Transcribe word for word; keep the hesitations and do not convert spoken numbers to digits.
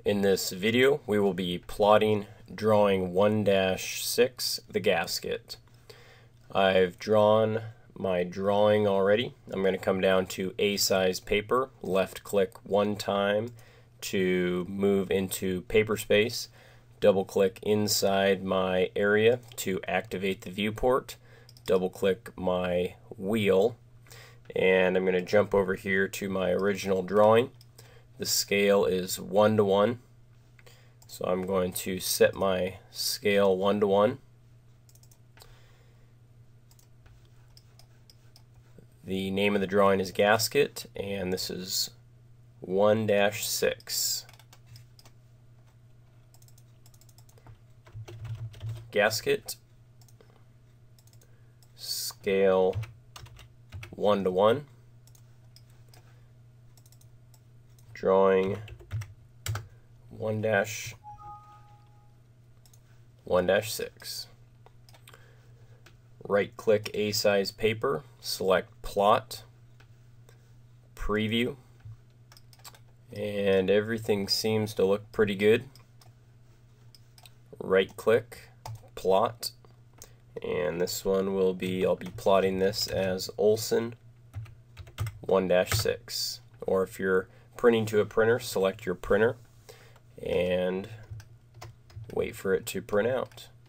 In this video, we will be plotting drawing one dash six, the gasket. I've drawn my drawing already. I'm going to come down to A size paper, left click one time to move into paper space, double click inside my area to activate the viewport, double click my wheel, and I'm going to jump over here to my original drawing. The scale is one to one, so I'm going to set my scale one to one. The name of the drawing is Gasket, and this is one dash six. Gasket, scale one to one. Drawing one dash one dash six. Right click A size paper, select plot, preview, and everything seems to look pretty good. Right click, plot, and this one will be, I'll be plotting this as Olson one dash six, or if you're printing to a printer, select your printer and wait for it to print out.